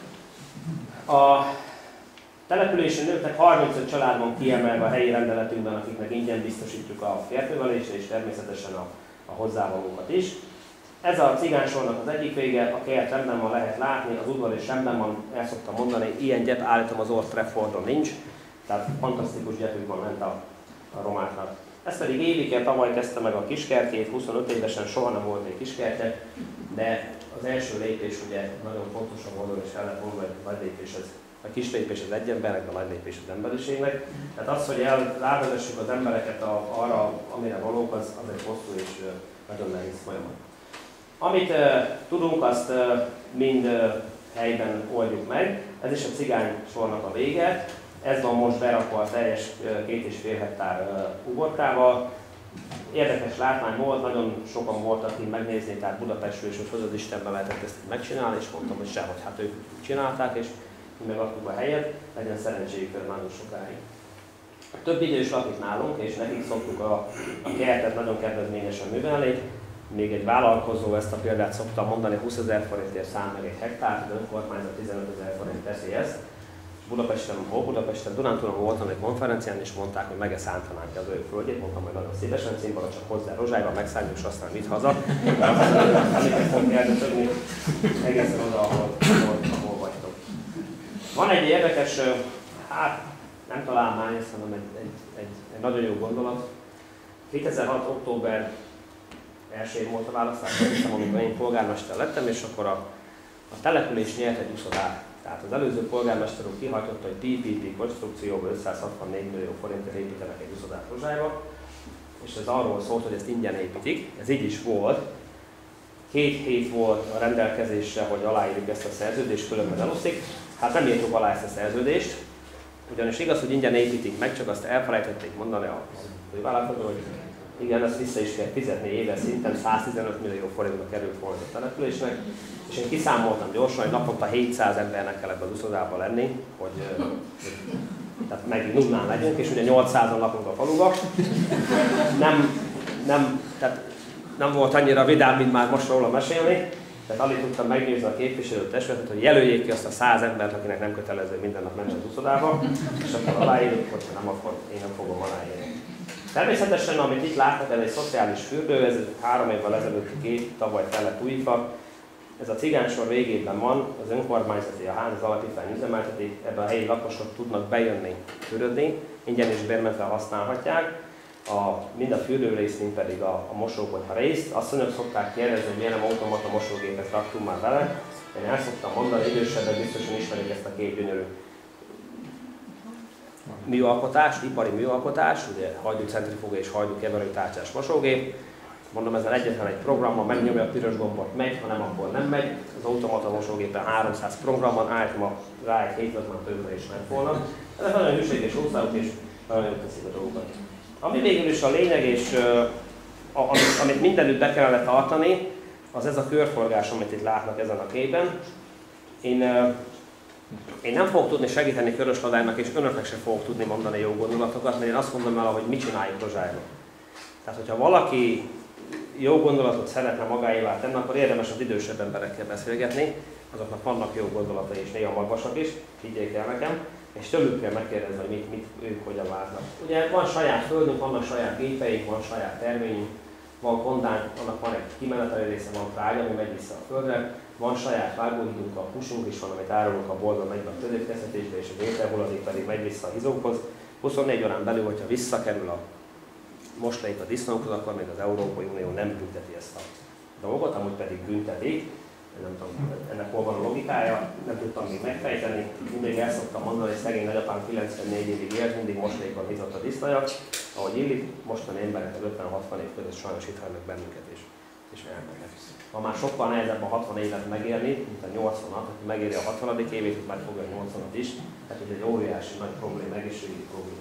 Speaker 2: A településen nőttek harmincöt család van kiemelve a helyi rendeletünkben, akiknek ingyen biztosítjuk a kertművelést, és természetesen a, a hozzávalókat is. Ez a cigánysornak az egyik vége, a kert rendben van, lehet látni, az udvar is rendben van, el szoktam mondani, ilyen gyep állítom az Old Traffordon nincs, tehát fantasztikus gyepük van ment a, a romáknak. Ez pedig Évike tavaly kezdte meg a kiskertjét, huszonöt évesen soha nem volt még kiskertje, de az első lépés ugye nagyon fontos a módon, és el lehet mondani, hogy a nagy lépés ez, a kis lépés az egy embernek, a nagy lépés az emberiségnek. Tehát az, hogy el, rávezessük az embereket a, arra, amire valók, az, az egy hosszú és uh, nagyon nehéz folyamat. Amit uh, tudunk, azt uh, mind uh, helyben oldjuk meg. Ez is a cigány sornak a vége. Ez van most berakva a teljes uh, két és fél hektár uh, uborkával. Érdekes látmány volt, nagyon sokan voltak így megnézni, tehát Budapestről és hogy az Istenben lehetett ezt megcsinálni, és mondtam, hogy sehogy, hát ők csinálták, és mi megadtuk a helyet, legyen szerencséjük nagyon sokáig. Több idős lakik nálunk, és nekik szoktuk a, a kertet nagyon kedvezményesen művelni. Még egy vállalkozó, ezt a példát szoktam mondani, húszezer forintért szám meg egy hektárt, de önkormányzat tizenötezer forint teszi ezt. Budapesten, hol Budapesten, Dunántúlon voltam egy konferencián, és mondták, hogy megeszántanánk az ő földjét, mondtam, hogy nagyon szívesen, színvonal csak hozzá Rozsályba, megszálljuk, és aztán vitt haza. Amiket fog eltötni egészen oda, ahol, ahol, ahol vagytok. Van egy érdekes, hát nem találmány, hanem egy, egy, egy, egy nagyon jó gondolat. kétezer-hat október elsőjén volt a választás, hiszem, amikor én polgármester lettem, és akkor a, a település nyert egy uszodát. Tehát az előző polgármester úr kihajtotta, hogy pé pé pé konstrukcióból ötszázhatvannégy millió forintért építenek egy uszodát Rozsályba, és ez arról szólt, hogy ezt ingyen építik. Ez így is volt. Két hét volt a rendelkezésre, hogy aláírjuk ezt a szerződést, különben elúszik. Hát nem írtuk alá ezt a szerződést, ugyanis igaz, hogy ingyen építik meg, csak azt elfelejtették mondani a fővállalkozó, hogy igen, ezt vissza is kell fizetni éves szinten, száztizenöt millió forintba került volna a településnek, és én kiszámoltam gyorsan, hogy naponta hétszáz embernek kell ebbe az uszodába lenni, hogy, hogy tehát meg nullán legyünk, és ugye nyolcszázan lakunk a faluba. Nem, nem, tehát nem volt annyira vidám, mint már most róla mesélni, tehát alig tudtam meggyőzni a képviselőtestületet, hogy jelöljék ki azt a száz embert, akinek nem kötelező minden nap menni az uszodába, és akkor aláírjuk, hogyha nem, akkor én nem fogom aláírni. Természetesen, amit itt látnak, ez egy szociális fürdő, ez három évvel ezelőtti kép, tavaly fel lett újítva. Ez a cigánysor végében van, az önkormányzati, a ház, az alapítvány üzemelteti, ebben a helyi lakosok tudnak bejönni, fürödni, ingyen és bérmentve használhatják. A, mind a fürdőrész, mind pedig a, a mosókonyha részt. Asszonyok szokták kérdezni, hogy miért nem automata mosógépet raktunk már vele. Én el szoktam mondani, idősebbek biztosan ismerik ezt a két gyönyörű műalkotást, ipari műalkotást, ugye hagyócentrifuga és hagyókeverőtárcsás mosógép. Mondom, ezzel egyetlen egy programban megnyomja a piros gombot, megy, ha nem, akkor nem megy. Az automata mosógépen háromszáz programban állt, ma rá egy hétvet, már többre is ment volna. Ezek nagyon hűséges országok és nagyon jól teszik a dolgokat. Ami végül is a lényeg, és uh, amit, amit mindenütt be kellene tartani, az ez a körforgás, amit itt látnak ezen a képen. Én, uh, én nem fogok tudni segíteni Körös Ladának, és önöknek sem fogok tudni mondani jó gondolatokat, mert én azt mondom el, hogy mit csináljuk Rozsályban. Tehát, hogyha valaki jó gondolatot szeretne magáévá tenni, akkor érdemes az idősebb emberekkel beszélgetni. Azoknak vannak jó gondolatai, és néha magasak is, higgyék el nekem. És tőlük kell megkérdezni, hogy mit, mit ők hogyan látnak. Ugye van saját földünk, vannak saját gépeink, van saját terményünk, van kondánk, annak van egy kimeneteli része, van trágy, ami megy vissza a földre, van saját vágóhídunk, a húsunk is van, amit árulunk a boltban, megy be a tőzsdékeztetésbe, és az ételhulladék pedig megy vissza a hizókhoz. huszonnégy órán belül, hogyha visszakerül a moslék a disznókhoz, akkor még az Európai Unió nem bünteti ezt a dolgot, amúgy pedig büntetik. Nem tudom, ennek hol van a logikája, nem tudtam még megfejteni. Mindig el szoktam mondani, hogy szegény nagyapám kilencvennégy évig élt, mindig moslékon hízott a disznaja. Ahogy illik, mostani emberek az ötven-hatvan év között sajnos itt hagynak bennünket is, és elmennek. Ma már sokkal nehezebb a hatvan évet megérni, mint a nyolcvanat, aki megéri a hatvanadik évét, hogy megfogja a nyolcvanat is. Tehát ez egy óriási nagy probléma, egészségügyi probléma.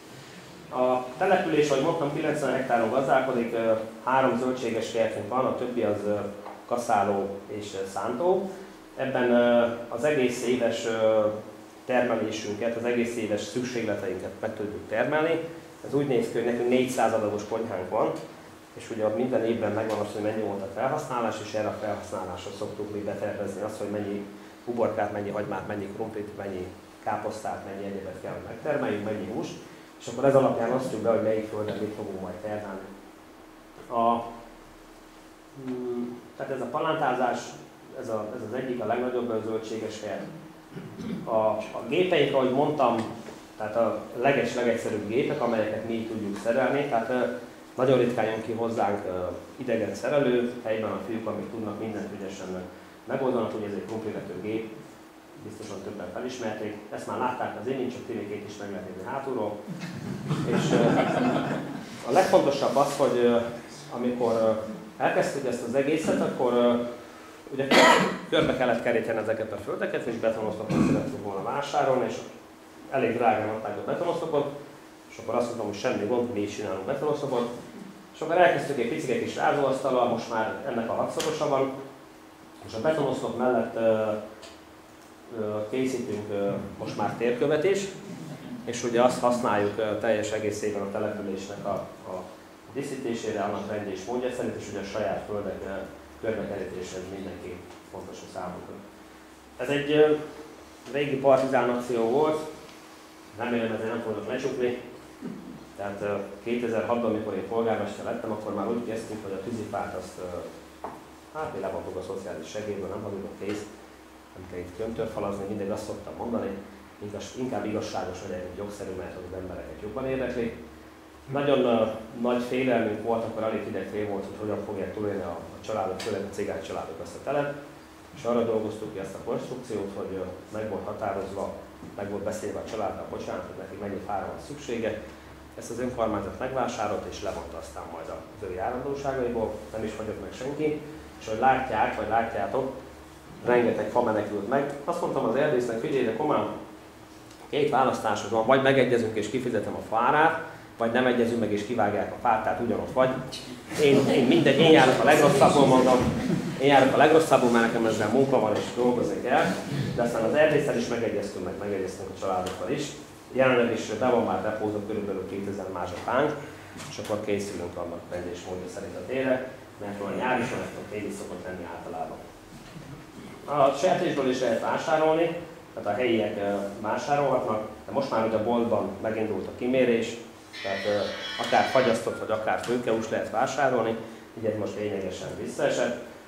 Speaker 2: A település, ahogy mondtam, kilencven hektáron gazdálkodik, három zöldséges kertünk van, a többi az kaszáló és szántó. Ebben az egész éves termelésünket, az egész éves szükségleteinket meg tudjuk termelni. Ez úgy néz ki, hogy nekünk négyszáz adagos konyhánk van, és ugye minden évben megvan az, hogy mennyi volt a felhasználás, és erre a felhasználásra szoktuk mi betervezni azt, hogy mennyi uborkát, mennyi hagymát, mennyi krumplit, mennyi káposztát, mennyi egyebet kell, hogy megtermeljünk, mennyi húst, és akkor ez alapján osztjuk be, hogy melyik földön mit fogunk majd termelni. A, tehát ez a palántázás, ez, a, ez az egyik a legnagyobb zöldséges kert. A, a gépeink, ahogy mondtam, tehát a leges-legegyszerűbb gépek, amelyeket mi tudjuk szerelni, tehát nagyon ritkán jön ki hozzánk idegen szerelő, helyben a fiúk, amik tudnak mindent ügyesen megoldani, hogy ez egy krumplivető gép, biztosan többen felismerték. Ezt már látták az én, csak Timékét is meg lehet nézni hátulról. És a legfontosabb az, hogy amikor elkezdtük ezt az egészet, akkor ugye körbe kellett keríteni ezeket a földeket, és betonoszlopot szerettük volna vásárolni, és elég drágán adták a betonoszlopot, és akkor azt mondtam, hogy semmi gond, mi is csinálunk betonoszlopot. És akkor elkezdtük egy picike kis rázóasztallal, most már ennek a hatszorosa van, és a betonoszlop mellett uh, uh, készítünk uh, most már térkövet is, és ugye azt használjuk uh, teljes egészében a településnek a, a díszítésére, annak rendje és módja szerint, és ugye a saját földek uh, körbekerítéshez mindenki fontos a számunkra. Ez egy uh, régi partizán akció volt, remélem ezzel nem fogok lecsukni. Tehát uh, kétezer-hatban, amikor én polgármester lettem, akkor már úgy kezdtünk, hogy a tűzifát azt uh, hát mi lebontuk a szociális segélyből, nem hagyjuk a kész, nem kell itt köntörfalazni, mindig azt szoktam mondani, inkább igazságos legyen, hogy jogszerű, mert az embereket jobban érdekli. Nagyon uh, nagy félelmünk volt, akkor alig hideg fél volt, hogy hogyan fogják túlélni a, a családok, főleg a cigány családok ezt a telep, és arra dolgoztuk ki ezt a konstrukciót, hogy uh, meg volt határozva, meg volt beszélve a családnak, bocsánat, hogy neki mennyi fára van szüksége. Ezt az önkormányzat megvásárolt és levonta aztán majd az ő járandóságaiból, nem is hagyott meg senki. És hogy látják, vagy látjátok, rengeteg fa menekült meg. Azt mondtam az erdésznek, figyelj, de komolyan, két választásod van, vagy megegyezünk és kifizetem a fárát, vagy nem egyezünk meg és kivágják a fát, tehát ugyanott vagy. Én, én mindegy, én járok a legrosszabbul, mondom, én járok a legrosszabbul, mert nekem ezzel munka van és dolgozni kell, de aztán az erdésszel is megegyeztünk, meg megegyeztünk a családokkal is. Jelenleg is be van már depózva körülbelül kétezer mázsafánk, és akkor készülünk annak rendje és módja szerint a térre, mert van nyár is, mert a tél is szokott lenni általában. A sertésből is lehet vásárolni, tehát a helyiek vásárolhatnak, de most már ugye a boltban megindult a kimérés, tehát akár fagyasztott, vagy akár főkeús lehet vásárolni, így ez most lényegesen visszaesett.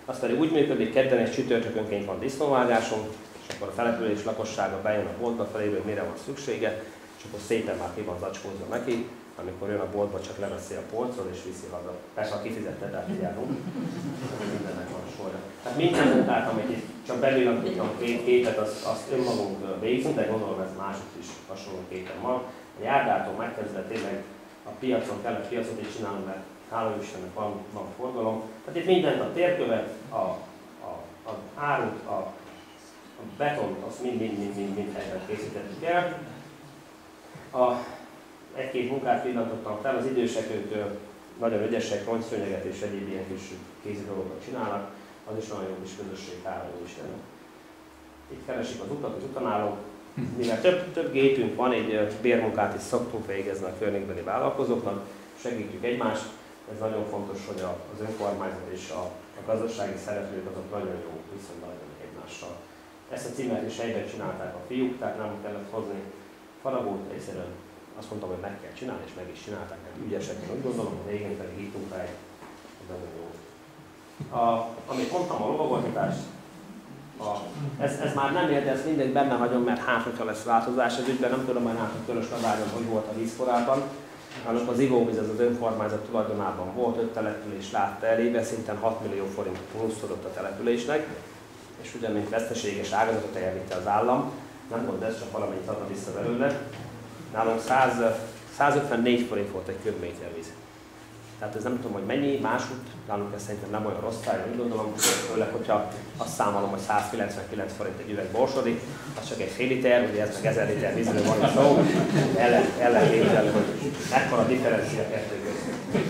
Speaker 2: Az pedig úgy működik, kedden és csütörtökönként van disznóvágásunk, és akkor a település lakossága bejön a boltba, feléből, hogy mire van szüksége, és akkor szépen már ki van zacskózva neki, amikor jön a boltba, csak leveszi a polcról és viszi haza. Persze, ha kifizette, tehát járunk. Mindennek van sorra. Tehát minden munkát, amit itt csak belülakítom két képet, azt, azt önmagunk végzünk, de gondolom ez mások is hasonló képen van. A járdától megkezdve tényleg a piacon kellett piacot is csinálni, mert hála Istennek van, van forgalom. Tehát itt mindent, a térkövet, a, a, a árut, a, a betont, azt mind-mind-mind helyben készítettük el. A, Egy-két munkát villantottam fel, az idősek ők nagyon ügyesek, rongyszőnyeget és egyéb ilyen kis kézi dolgokat csinálnak, az is nagyon jó kis közösség, hála jó Istennek. Itt keresik az utat, az utanálók. Mivel több, több gépünk van, így bérmunkát is szoktunk végezni a környékbeli vállalkozóknak, segítjük egymást. Ez nagyon fontos, hogy az önkormányzat és a, a gazdasági szereplők azok nagyon jó viszonyban legyenek egymással. Ezt a címet is egyben csinálták a fiúk, tehát nem kellett hozni faragót, egyszerűen azt mondtam, hogy meg kell csinálni, és meg is csinálták, mert ügyesek, én úgy gondolom, hogy végén pedig írtunk rá egy nagyon jó. A, amit mondtam, a lovagoltatás, a, ez, ez már nem ér, de ezt mindegy benne hagyom, mert hát, hogyha lesz változás az ügyben, nem tudom, hogy hát a Körös Nadrágon hogy volt a vízkorában. Amikor az ivóvíz az az önkormányzat tulajdonában volt, öt település látta elébe, szinten hat millió forint pluszodott a településnek, és ugye, mint veszteséges ágazatot elvitte az állam, nem volt ez, csak valamennyit adna vissza belőle. Nálunk száz, százötvennégy forint volt egy köbméter víz. Tehát ez nem tudom, hogy mennyi, másút, nálunk ez szerintem nem olyan rossz száj, úgy gondolom, főleg, hogyha azt számolom, hogy százkilencvenkilenc forint egy üveg borsodik, az csak egy fél liter, ugye ez meg ezer liter vízről van szó, ellen, ellen képzelni, hogy mekkora differencia a kettő között.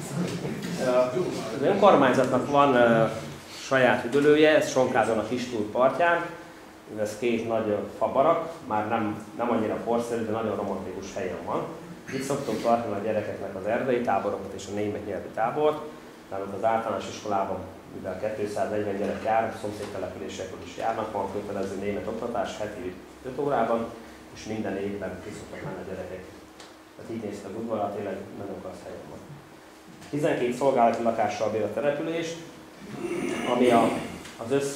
Speaker 2: Az önkormányzatnak van uh, saját üdülője, ez Sonkázon a Kistúr partján. Ez két nagy fabarak, már nem, nem annyira korszerű, de nagyon romantikus helyen van. Itt szoktunk tartani a gyerekeknek az erdei táborokat és a német nyelvű tábort. Tehát az általános iskolában, mivel kétszáznegyven gyerek jár, a szomszédtelepülésekről is járnak, van kötelező német oktatás heti öt órában, és minden évben ki szoktak menni a gyerekek. Tehát így néz ki az udvar, tényleg nagyon klassz helyen van. tizenkét szolgálati lakással bír a település, ami a, az össz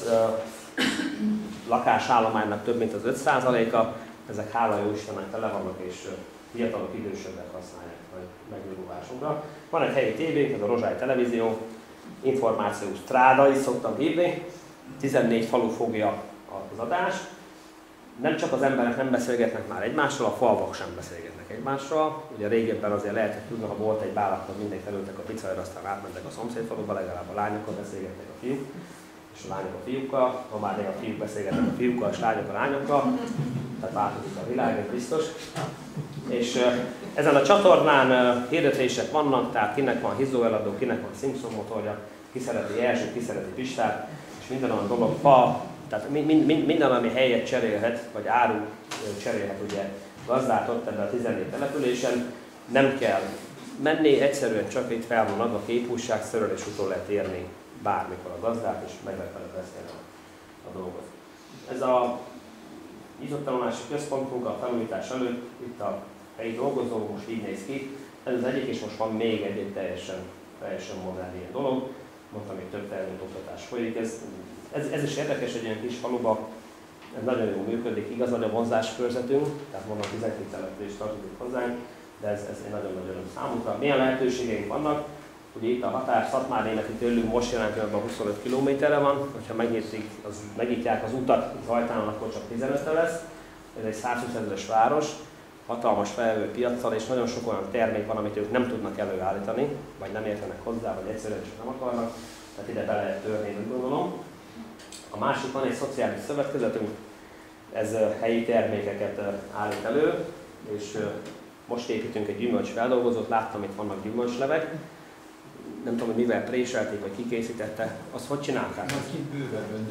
Speaker 2: lakásállománynak több mint az öt százaléka, ezek hála jó Istennek tele vannak, és fiatalok, idősebbek használják megnyugvásunkra. Van egy helyi tévénk, ez a Rozsály Televízió, információs stráda is szoktam hívni, tizennégy falu fogja az adást. Nem csak az emberek nem beszélgetnek már egymással, a falvak sem beszélgetnek egymással. Ugye régebben azért lehetett tudni, ha volt egy bál, akkor mindegy felültek a picajra, aztán átmentek a szomszédfaluba, legalább a lányokkal beszélgetnek a fiúk, és a lányok a fiúkkal, ha már a fiúk beszélgetnek a fiúkkal, és lányok a lányokkal, tehát változik a világ, ez biztos. És uh, ezen a csatornán uh, hirdetések vannak, tehát kinek van hízóeladó, kinek van Simpson motorja, ki szereti Erzsét, ki szereti Pistát, és minden olyan dolog, fa, tehát mind, mind, minden, ami helyet cserélhet, vagy áru cserélhet ugye gazdát ott ebben a tizennégy településen, nem kell menni, egyszerűen csak itt fel van adva képújságszerűen, és utol lehet érni bármikor a gazdát, és meg lehet vele beszélni a, a dolgot. Ez a nyitott központunk a felújítás előtt, itt a helyi dolgozó, most így néz ki. Ez az egyik, és most van még egy, egy teljesen, teljesen modern ilyen dolog. Mondtam, hogy több terület oktatás folyik. Ez, ez, ez is érdekes, egy ilyen kis faluba, ez nagyon jól működik. Igaz, nagy a vonzáskörzetünk, tehát mondom, tizenkét település tartozik hozzánk, de ez, ez egy nagyon-nagyon öröm számunkra. Milyen lehetőségeink vannak? Ugye itt a határ Szatmár-Németi tőlünk most jelen pillanatban huszonöt kilométerre van, hogyha megnyitják az, megnyitják az utat Zajtánon, akkor csak tizenötre lesz. Ez egy százhúszezres város, hatalmas felvevő piaccal, és nagyon sok olyan termék van, amit ők nem tudnak előállítani, vagy nem értenek hozzá, vagy egyszerűen csak nem akarnak, tehát ide be lehet törni, úgy gondolom. A másik van egy szociális szövetkezetünk, ez helyi termékeket állít elő, és most építünk egy gyümölcsfeldolgozót, láttam, itt vannak gyümölcslevek. Nem tudom, hogy mivel préselték, vagy kikészítette, azt hogy csinálták?
Speaker 4: Majd kicsit bővebben, de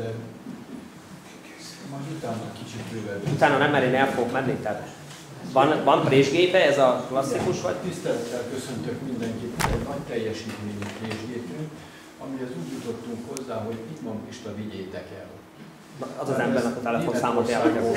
Speaker 4: majd utána kicsit bővebben.
Speaker 2: Utána nem, mert én el fogok menni, tehát van, van présgépe, ez a klasszikus vagy?
Speaker 4: Tisztelettel köszöntök mindenkit, egy nagy teljesítményű présgépünk, amihez úgy jutottunk hozzá, hogy itt van Pista, vigyétek el.
Speaker 2: Na, az az embernek a telefonszámot jelentkezik.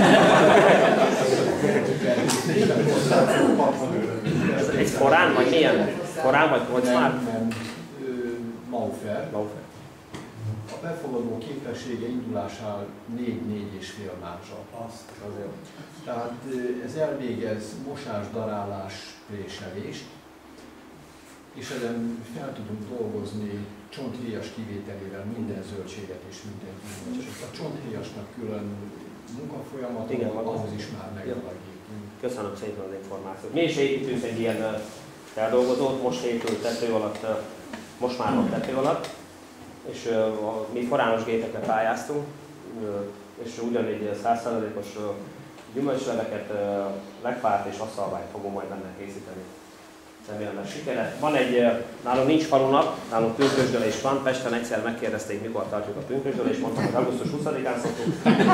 Speaker 2: Ez egy forán, vagy milyen? Forán vagy Kreuzfahrt?
Speaker 4: Nem, nem. Maufer.
Speaker 2: Maufer.
Speaker 4: a befogadó képessége indulásán négy-négy és fél mázsa. Tehát ez elvégez mosás, darálás, préselést, és ezen fel tudunk dolgozni csonthéjas kivételével minden zöldséget és minden gyümölcsöt. A csonthéjasnak külön munkafolyamatot, ahhoz is már megalakítunk.
Speaker 2: Köszönöm szépen az információt. Mi is építünk egy ilyen feldolgozót, most épült tető alatt, most már van tető alatt, és mi forános gépekre pályáztunk, és ugyanígy száz százalékos gyümölcsleveket, legfát és asszalványt fogunk majd benne készíteni. Remélem lesz sikere. Van egy, nálunk nincs falunap, nálunk pünkösdölés van, Pesten egyszer megkérdezték, mikor tartjuk a pünkösdölést, mondtam, hogy augusztus huszadikán szoktuk.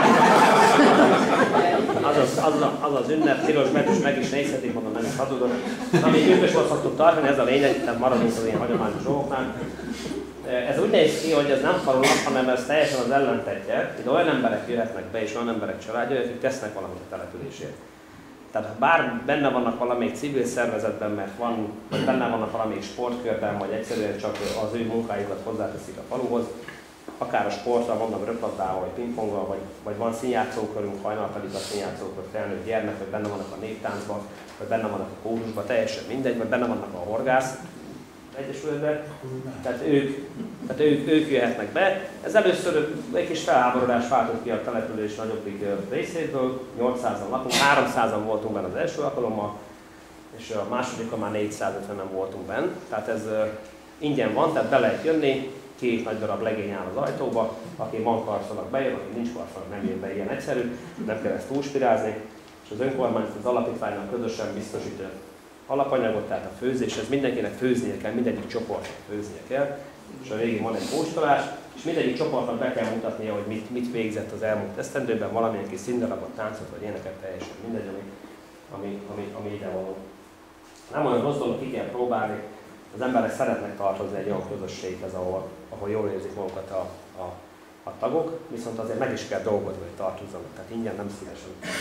Speaker 2: Az az, az, az az ünnep, tilos betűs meg is nézhetik, mondom, nem is hazudok. Ami pünkösdől szoktuk tartani, ez a lényeg, tehát maradunk az ilyen hagyományos dolgoknál. Ez úgy néz ki, hogy ez nem falunap, hanem ez teljesen az ellentetje. Itt olyan emberek jöhetnek be, és olyan emberek családja, akik tesznek valamit a településért. Tehát bár benne vannak valamelyik civil szervezetben, mert van, vagy benne vannak valamelyik sportkörben, vagy egyszerűen csak az ő munkájukat hozzáteszik a faluhoz, akár a sporttal, mondom, röplabdával, vagy pingponggal, vagy, vagy van színjátszókörünk, hajnal pedig a színjátszókör, felnőtt gyermek, vagy benne vannak a néptáncban, vagy benne vannak a kórusban, teljesen mindegy, vagy benne vannak a horgász egyesületben, tehát ők, tehát ők, ők jöhetnek be. Ez először egy kis felháborodás váltott ki a település nagyobbik részéből, nyolcszázan lakunk, háromszázan voltunk benne az első alkalommal, és a másodikon már négyszázötvenen voltunk benne. Tehát ez ingyen van, tehát be lehet jönni, két nagy darab legény áll az ajtóba, aki van karszalak bejön, aki nincs karszalak nem jön be, ilyen egyszerű, nem kell ezt túlspirázni, és az önkormányzat az alapítványnak közösen biztosít alapanyagot, tehát a főzés, ez mindenkinek főznie kell, mindegyik csoportnak főznie kell, és a végén van egy kóstolás, és mindegyik csoportnak be kell mutatnia, hogy mit, mit végzett az elmúlt esztendőben, valamilyen kis színdarabot, táncot vagy éneket, teljesen mindegy, ami, ami, ami, ami ide való. Nem olyan rossz dolog, ki kell próbálni, az emberek szeretnek tartozni egy olyan közösséghez, ahol, ahol jól érzik magukat a, a, a tagok, viszont azért meg is kell dolgozni, hogy tartozzanak, tehát ingyen nem szívesen.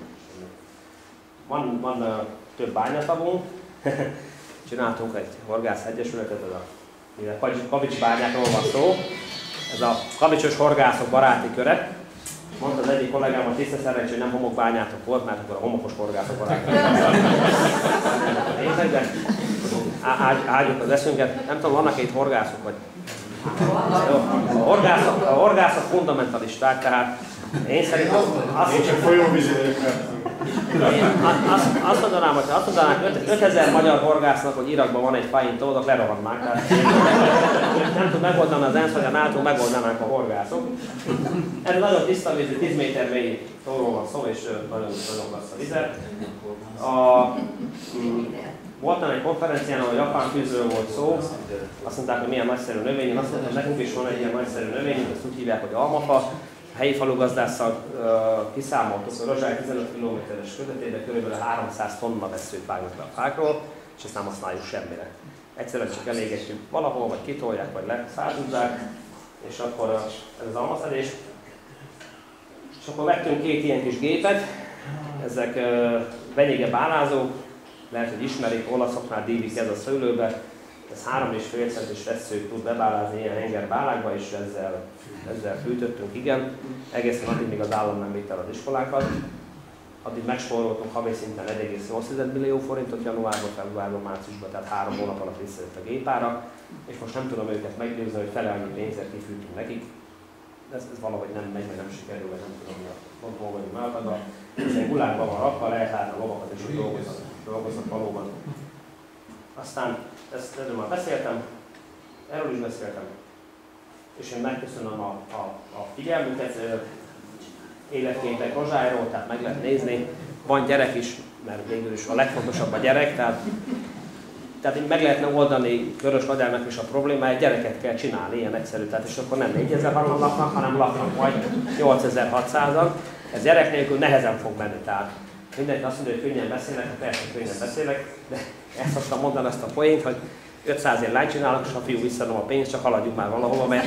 Speaker 2: Van, van uh, több bányatagunk, csináltunk egy horgász egyesületet, ez a Kavics bányákról van szó, ez a kavicsos horgászok baráti köre. Mondta az egyik kollégám, hogy tiszta szerencsé, hogy nem homokbányátok volt, mert akkor a homokos horgászok baráti köre. Áldjuk az eszünket, nem tudom, vannak itt horgászok, vagy... A horgászok, a horgászok fundamentalisták, tehát én szerintem azt...
Speaker 3: Én csak folyóvízére
Speaker 2: Azt, azt mondanám, hogy azt mondanák ötezer magyar horgásznak, hogy Irakban van egy fájn tódok, lerohadnák. Tehát nem tud megoldani az ENSZ, hogy a NATO megoldanák a horgászok. Ez nagyon tiszta vízű, tíz méter mély tóról van szó, és nagyon, nagyon klassz a vize. A, voltam egy konferencián, ahol a japán fűzről volt szó, azt mondták, hogy milyen nagyszerű növény, én azt mondtam, hogy nekünk is van egy ilyen nagyszerű növény, ezt úgy hívják, hogy almafa. A helyi falugazdásszal uh, kiszámoltuk, hogy Rozsály tizenöt kilométeres közvetében kb. háromszáz tonna vesszőt vágnak le a fákról, és ezt nem használjuk semmire. Egyszerűen csak elégetjük valahol, vagy kitolják, vagy leszárduzzák, és akkor uh, ez az almaszedés. És akkor vettünk két ilyen kis gépet, ezek uh, venyége bálázók, lehet, hogy ismerik, olaszoknál dívik ez a szőlőbe. Ez három és fél centis vesszőt tud bebálázni ilyen henger bálákba, és ezzel, ezzel fűtöttünk, igen. Egészen addig, míg az állam nem vitte el az iskolákat. Addig megspóroltunk havi szinten egy egész nyolc millió forintot januárban, februárban, márciusban, tehát három hónap alatt visszajött a gépára. És most nem tudom őket meggyőzni, hogy felelni pénzért kifűtünk nekik. Ez, ez valahogy nem megy, vagy nem sikerül, vagy nem tudom, mi a pontból vagyunk megadva. Ez egy gulákban van rakva, lehet látni a lovakat, és ott dolgoznak, dolgoznak valóban. Aztán ezt erről már beszéltem, erről is beszéltem, és én megköszönöm a, a, a figyelmüket, életképek Rozsályról, tehát meg lehet nézni. Van gyerek is, mert végül is a legfontosabb a gyerek, tehát, tehát így meg lehetne oldani Körös Ladának is a problémáját, gyereket kell csinálni, ilyen egyszerű, tehát és akkor nem négyezer-hatan laknak, hanem laknak majd nyolcezer-hatszázan. Ez gyerek nélkül nehezen fog menni, tehát mindenki azt mondja, hogy könnyen beszélek, persze könnyen beszélek, de ezt szoktam mondani, ezt a poént, hogy ötszázért lányt csinálok, és a fiú visszadom a pénzt, csak haladjuk már valahova, mert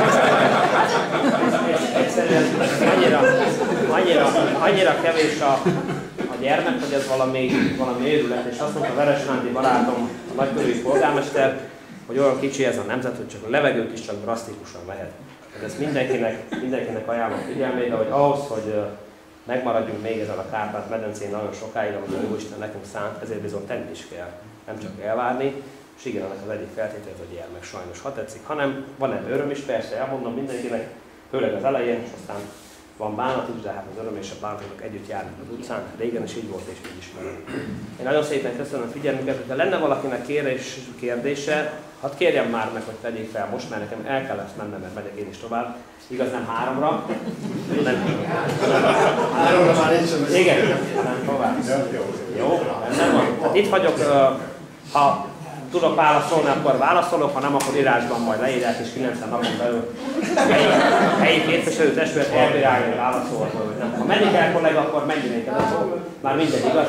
Speaker 2: egyszerűen annyira, annyira, annyira kevés a, a gyermek, hogy ez valami, valami őrület, és azt mondta Veres Nándi barátom, a nagykörüli polgármester, hogy olyan kicsi ez a nemzet, hogy csak a levegőt is csak drasztikusan mehet. Ezt mindenkinek, mindenkinek ajánlom figyelmébe, hogy ahhoz, hogy megmaradjunk még ezen a Kárpát-medencén nagyon sokáig, amit a Jóisten nekünk szánt, ezért bizony tenni is kell, nem csak elvárni. És igen, ennek az egyik feltétele, hogy ilyen meg sajnos, ha tetszik, hanem van ebben öröm is, persze elmondom mindenkinek, főleg az elején, és aztán van bánat is, de hát az öröm és a bánatok együtt járnak az utcán, régen is így volt, és így is marad. Én nagyon szépen köszönöm a figyelmüket, hogyha lenne valakinek kérdés, kérdése, hadd kérjem már meg, hogy tegyék fel most, mert nekem el kellett mennem, mert megyek én is tovább. Igaz, nem háromra. Nem.
Speaker 3: Háromra már nincs sem.
Speaker 2: Igen, nem tovább. Jó, nem van. Tehát itt vagyok, ha tudok válaszolni, akkor válaszolok, ha nem, akkor írásban majd leírják, és kilencven napon belül helyi, helyi képviselő testület elbírálni válaszol. Ha menni kell kollega, akkor menjünk el, már mindegy, igaz?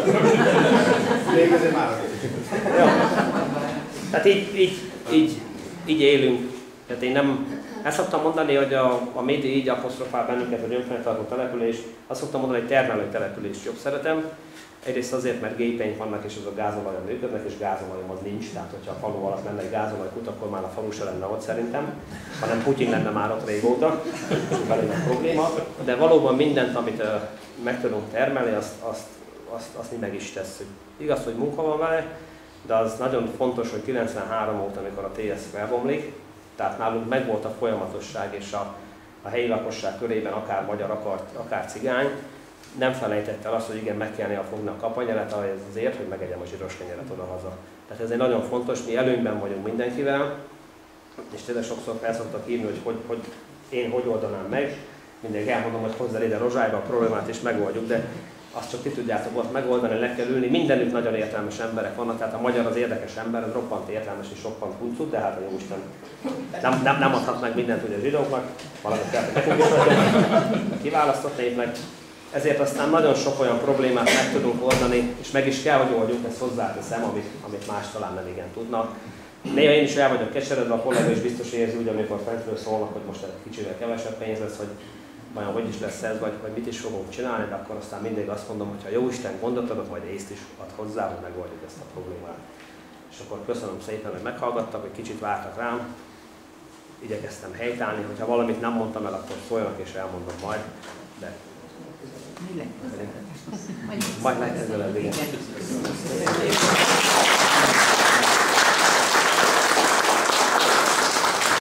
Speaker 3: Még azért már.
Speaker 2: Jó. Tehát így, így, így, így élünk. Tehát én nem, ezt szoktam mondani, hogy a, a média így apostrofál bennünket, hogy önfenntartó település. Azt szoktam mondani, hogy termelő települést jobb szeretem. Egyrészt azért, mert gépeink vannak, és azok gázolajon működnek, és gázolajom az nincs. Tehát, hogyha a falu alatt lenne egy gázolajkút, akkor már a falu se lenne ott szerintem, hanem Putyin lenne már ott régóta, velünk a probléma. De valóban mindent, amit uh, meg tudunk termelni, azt, azt, azt, azt mi meg is tesszük. Igaz, hogy munka van vele, de az nagyon fontos, hogy kilencvenhárom óta, amikor a té es felbomlik, tehát nálunk megvolt a folyamatosság, és a, a helyi lakosság körében akár magyar, akár, akár cigány, nem felejtette el azt, hogy igen, meg kell néha fogni a kapanyelet azért, hogy megegyem a zsíros kenyeret oda-haza. Tehát ez egy nagyon fontos, mi előnyben vagyunk mindenkivel, és tényleg sokszor fel szoktak írni, hogy, hogy, hogy én hogy oldanám meg. Mindig elmondom, hogy hozzá ide Rozsályba a problémát és megoldjuk, de azt csak ti tudjátok ott megoldani, le kell ülni. Mindenütt nagyon értelmes emberek vannak, tehát a magyar az érdekes ember, az roppant értelmes és roppant huncut, de hát a Jóisten nem, nem, nem adhat meg mindent ugye a zsidóknak, valamit kell nekünk is kiválasztott népnek. Ezért aztán nagyon sok olyan problémát meg tudunk oldani, és meg is kell, hogy oldjuk, ezt hozzáteszem, amit, amit más talán nem igen tudnak. Néha én is el vagyok keseredve, a kollega is biztos érzi, úgy, amikor fentről szólnak, hogy most egy kicsivel kevesebb pénz lesz, hogy vajon hogy is lesz ez, vagy, vagy mit is fogunk csinálni, de akkor aztán mindig azt mondom, hogy ha Jóisten gondot adok, majd észt is ad hozzá, hogy megoldjuk ezt a problémát. És akkor köszönöm szépen, hogy meghallgattak, hogy kicsit vártak rám. Igyekeztem helytállni, hogyha valamit nem mondtam el, akkor szóljanak és elmondom majd. De majd legközelebb, igen.